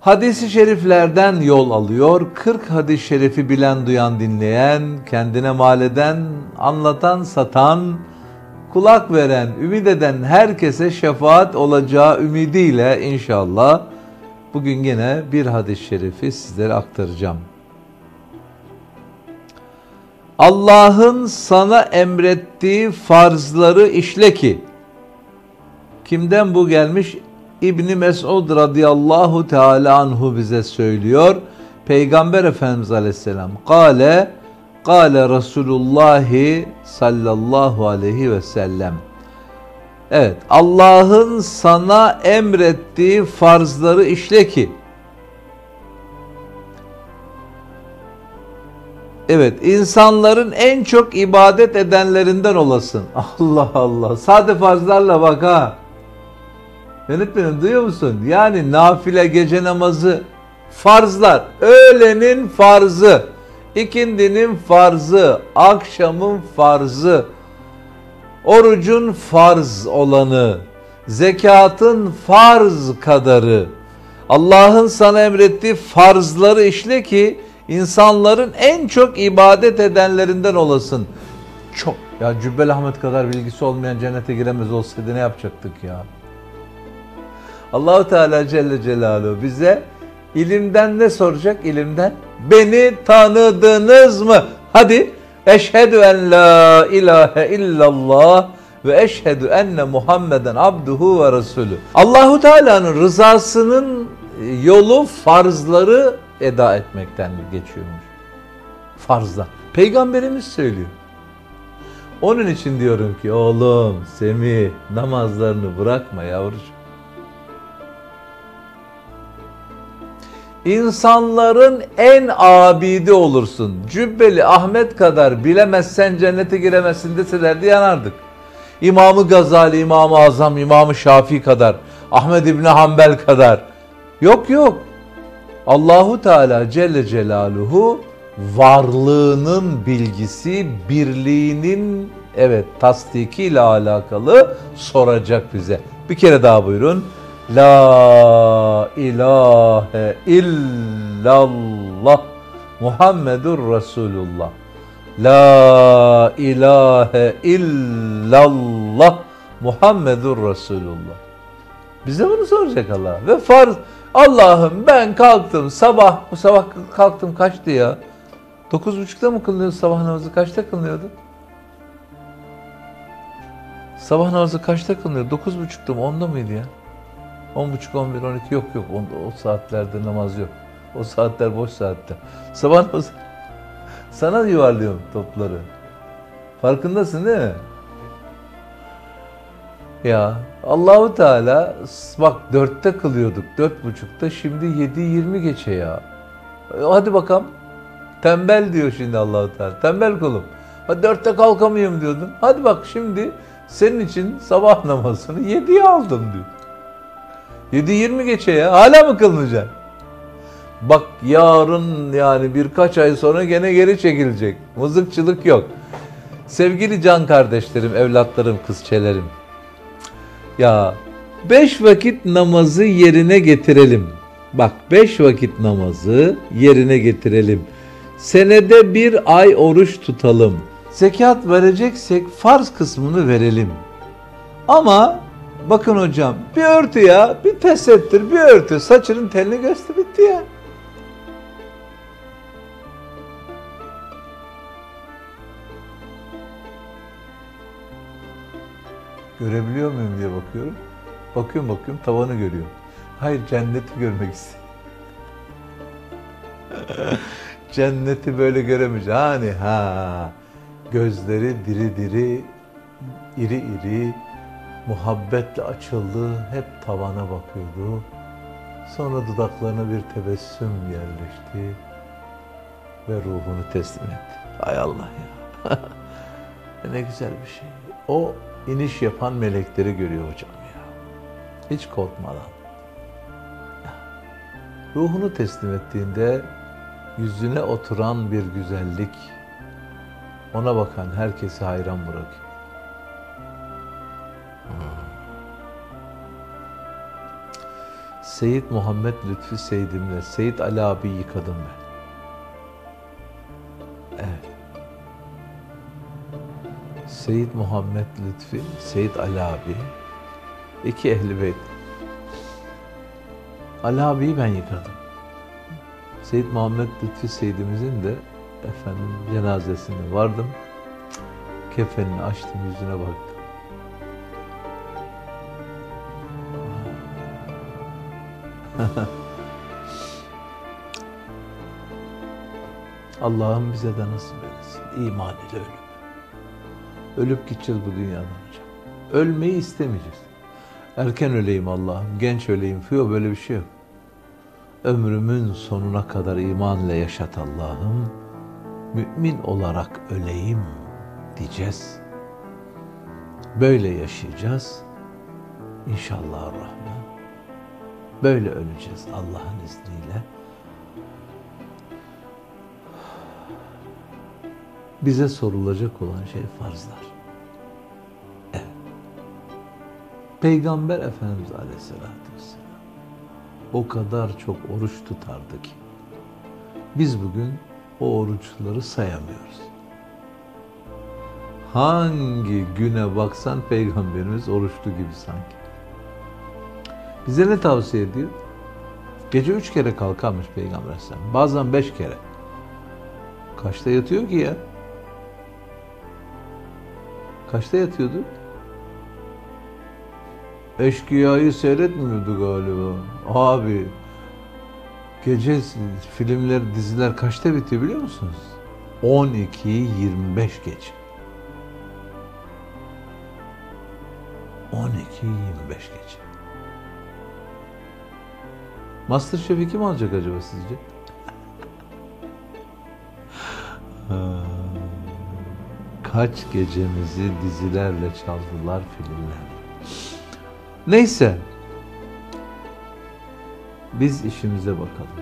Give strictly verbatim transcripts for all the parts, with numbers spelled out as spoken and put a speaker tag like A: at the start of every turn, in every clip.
A: Hadis-i şeriflerden yol alıyor. kırk hadis-i şerifi bilen, duyan, dinleyen, kendine mal eden, anlatan, satan, kulak veren, ümit eden herkese şefaat olacağı ümidiyle inşallah bugün yine bir hadis-i şerifi sizlere aktaracağım. Allah'ın sana emrettiği farzları işle ki. Kimden bu gelmiş? İbn Mes'ud radıyallahu teala anhu bize söylüyor. Peygamber Efendimiz aleyhisselam kâle kâle Resulullah sallallahu aleyhi ve sellem. Evet, Allah'ın sana emrettiği farzları işle ki. Evet, insanların en çok ibadet edenlerinden olasın. Allah Allah. Sade farzlarla bak ha. Yönetmenim duyuyor musun? Yani nafile, gece namazı, farzlar. Öğlenin farzı, ikindinin farzı, akşamın farzı, orucun farz olanı, zekatın farz kadarı. Allah'ın sana emrettiği farzları işle ki insanların en çok ibadet edenlerinden olasın. Çok. Ya Cübbeli Ahmet kadar bilgisi olmayan cennete giremez olsaydı ne yapacaktık ya? Allah-u Teala Celle Celaluhu bize ilimden ne soracak? İlimden. Beni tanıdınız mı? Hadi. Eşhedü en la ilahe illallah ve eşhedü enne Muhammeden abduhu ve resulü. Allah-u Teala'nın rızasının yolu farzları eda etmekten geçiyormuş. Farzlar. Peygamberimiz söylüyor. Onun için diyorum ki oğlum Semih namazlarını bırakma yavrucuğum. İnsanların en abidi olursun. Cübbeli Ahmet kadar bilemezsen cennete giremezsin deselerdi yanardık. İmam-ı Gazali, İmam-ı Azam, İmam-ı Şafii kadar, Ahmed İbni Hanbel kadar. Yok yok. Allahu Teala Celle Celaluhu varlığının bilgisi, birliğinin evet tasdikiyle alakalı soracak bize. Bir kere daha buyurun. La ilahe illallah Muhammedur Resulullah. La ilahe illallah Muhammedur Resulullah. Bize bunu soracak Allah. Ve farz. Allah'ım ben kalktım sabah, bu sabah kalktım kaçtı ya? Dokuz buçukta mı kılınıyordu sabah namazı? Kaçta kılınıyordu? Sabah namazı kaçta kılınıyordu? Dokuz buçukta mı? Onda mıydı ya? On buçuk, on bir, on iki yok yok. O, o saatlerde namaz yok. O saatler boş saatler. Sabah namazı. Sana yuvarlıyorum topları. Farkındasın değil mi? Ya Allahu Teala bak dörtte kılıyorduk. Dört buçukta şimdi yedi yirmi geçe ya. Hadi bakalım. Tembel diyor şimdi Allahu Teala. Tembel kulum. Hadi dörtte kalkamıyorum diyordun. Hadi bak şimdi senin için sabah namazını yediye aldım diyor. yedi yirmi geçe ya. Hala mı kılınacak? Bak yarın yani birkaç ay sonra gene geri çekilecek. Mızıkçılık yok. Sevgili can kardeşlerim, evlatlarım, kızçelerim. Ya beş vakit namazı yerine getirelim. Bak beş vakit namazı yerine getirelim. Senede bir ay oruç tutalım. Zekat vereceksek farz kısmını verelim. Ama bakın hocam bir örtü ya, bir tesettür, bir örtü. Saçının telini göster bitti ya. Görebiliyor muyum diye bakıyorum. Bakıyorum bakıyorum tavanı görüyorum. Hayır cenneti görmek istiyorum. Cenneti böyle göremeyeceğim. Hani ha gözleri diri diri, iri iri, muhabbetle açıldı. Hep tavana bakıyordu. Sonra dudaklarına bir tebessüm yerleşti ve ruhunu teslim etti. Hay Allah ya. Ne güzel bir şey. O iniş yapan melekleri görüyor hocam ya. Hiç korkmadan. Ruhunu teslim ettiğinde yüzüne oturan bir güzellik ona bakan herkesi hayran bırakıyor. Seyyid Muhammed Lütfi Seyyidimle Seyyid Ali abi yıkadım ben. Evet. Seyyid Muhammed Lütfi, Seyyid Ali abi, iki Ehl-i Beyt. Ali abiyi ben yıkadım. Seyyid Muhammed Lütfi Seyyidimizin de efendim cenazesine vardım. Kefenini açtım, yüzüne baktım. Allah'ım bize de nasip etsin. İman ile ölüm. Ölüp gideceğiz bu dünyadan hocam. Ölmeyi istemeyeceğiz. Erken öleyim Allah'ım, genç öleyim. Yok, böyle bir şey yok. Ömrümün sonuna kadar iman ile yaşat Allah'ım. Mümin olarak öleyim diyeceğiz. Böyle yaşayacağız. İnşallah Rahman. Böyle öleceğiz Allah'ın izniyle. Bize sorulacak olan şey farzlar. Evet. Peygamber Efendimiz Aleyhisselatü Vesselam o kadar çok oruç tutardı ki biz bugün o oruçları sayamıyoruz. Hangi güne baksan Peygamberimiz oruçlu gibi sanki. Bize ne tavsiye ediyor? Gece üç kere kalkarmış Peygamber Aleyhisselam. Bazen beş kere. Kaçta yatıyor ki ya? Kaçta yatıyordu? Eşkıya'yı seyretmiyordu galiba. Abi, gece filmler, diziler kaçta bitiyor biliyor musunuz? on iki yirmi beş gece. on iki yirmi beş gece. MasterChef'i kim alacak acaba sizce? Kaç gecemizi dizilerle çaldılar, filmlerle. Neyse. Biz işimize bakalım.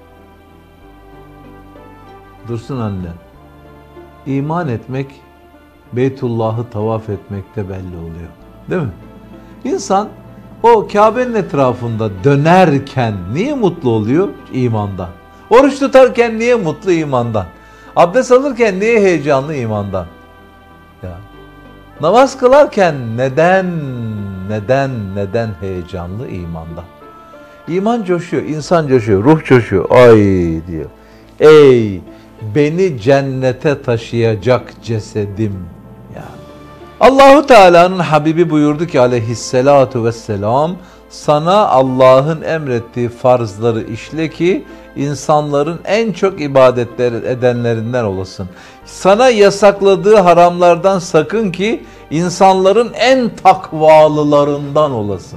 A: Dursun anne. İman etmek, Beytullah'ı tavaf etmekte belli oluyor. Değil mi? İnsan o Kabe'nin etrafında dönerken niye mutlu oluyor? İmandan. Oruç tutarken niye mutlu? İmandan. Abdest alırken niye heyecanlı? İmandan. Ya. Namaz kılarken neden, neden, neden heyecanlı? İmandan. İman coşuyor, insan coşuyor, ruh coşuyor. Ay diyor. Ey beni cennete taşıyacak cesedim. Ya. Allahu Teala'nın Habibi buyurdu ki aleyhissalatu vesselam, sana Allah'ın emrettiği farzları işle ki insanların en çok ibadetleri edenlerinden olasın. Sana yasakladığı haramlardan sakın ki insanların en takvalılarından olasın.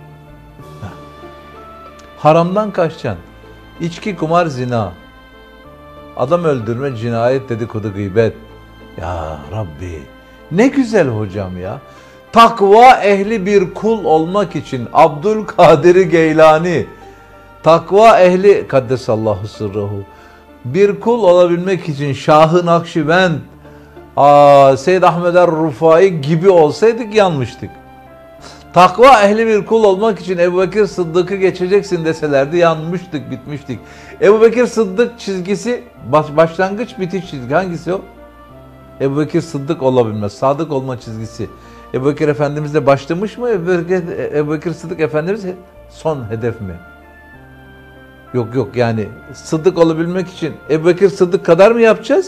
A: Haramdan kaçacaksın. İçki, kumar, zina. Adam öldürme, cinayet, dedikodu, gıybet. Ya Rabbi, ne güzel hocam ya. Takva ehli bir kul olmak için Abdülkadir Geylani, takva ehli kaddesallahu sırruhu, bir kul olabilmek için Şah-ı Nakşibend, aa, Seyyid Ahmed er-Rufai gibi olsaydık yanmıştık. Takva ehli bir kul olmak için Ebu Bekir Sıddık'ı geçeceksin deselerdi yanmıştık, bitmiştik. Ebu Bekir Sıddık çizgisi, baş, başlangıç bitiş çizgi hangisi o? Ebu Bekir Sıddık olabilmez, sadık olma çizgisi. Ebu Bekir Efendimiz de başlamış mı? Ebu Bekir, Ebu Bekir Sıddık Efendimiz son hedef mi? Yok yok, yani Sıddık olabilmek için Ebu Bekir Sıddık kadar mı yapacağız?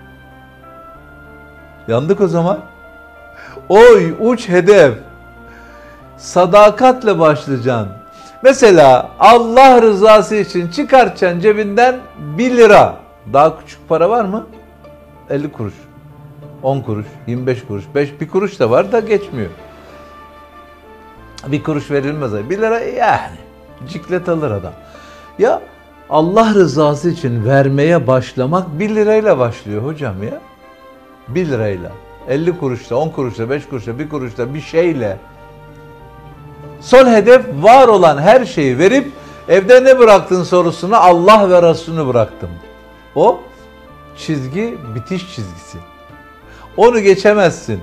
A: Yandık o zaman. Oy uç hedef. Sadakatle başlayacaksın. Mesela Allah rızası için çıkartacaksın cebinden bir lira. Daha küçük para var mı? elli kuruş. on kuruş, yirmi beş kuruş, beş, bir kuruş da var da geçmiyor. Bir kuruş verilmez. Bir lira yani. Ciklet alır adam. Ya Allah rızası için vermeye başlamak bir lirayla başlıyor hocam ya. bir lirayla. elli kuruşla, on kuruşla, beş kuruşla, bir kuruşla bir şeyle. Son hedef var olan her şeyi verip evde ne bıraktın sorusuna Allah ve Resulünü bıraktım. O çizgi bitiş çizgisi. Onu geçemezsin.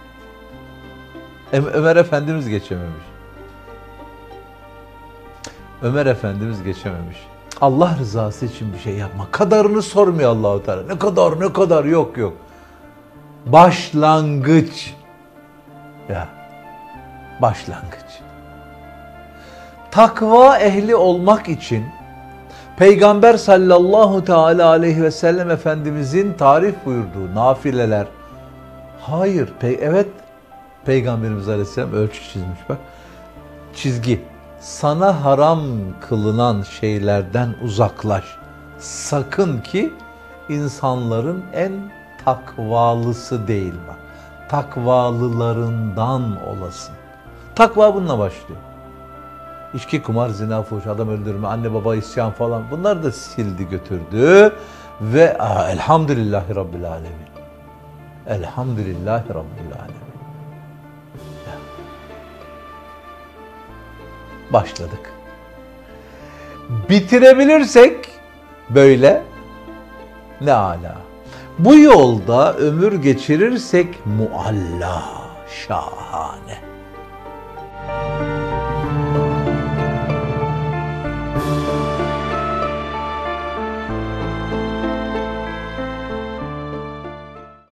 A: Ömer Efendimiz geçememiş. Ömer Efendimiz geçememiş. Allah rızası için bir şey yapma. Kadarını sormuyor Allah-u Teala. Ne kadar ne kadar yok yok. Başlangıç. Ya. Başlangıç. Takva ehli olmak için Peygamber sallallahu teala aleyhi ve sellem Efendimizin tarif buyurduğu nafileler. Hayır. Pe evet. Peygamberimiz aleyhisselam ölçü çizmiş bak. Çizgi. Sana haram kılınan şeylerden uzaklaş. Sakın ki insanların en takvalısı değil bak. Takvalılarından olasın. Takva bununla başlıyor. İçki, kumar, zina, fuhuş, adam öldürme, anne baba isyan falan bunlar da sildi götürdü. Ve aa, elhamdülillahi Rabbil alemin. Elhamdülillahi Rabbil alemin. Başladık. Bitirebilirsek böyle ne ala. Bu yolda ömür geçirirsek mualla, şahane.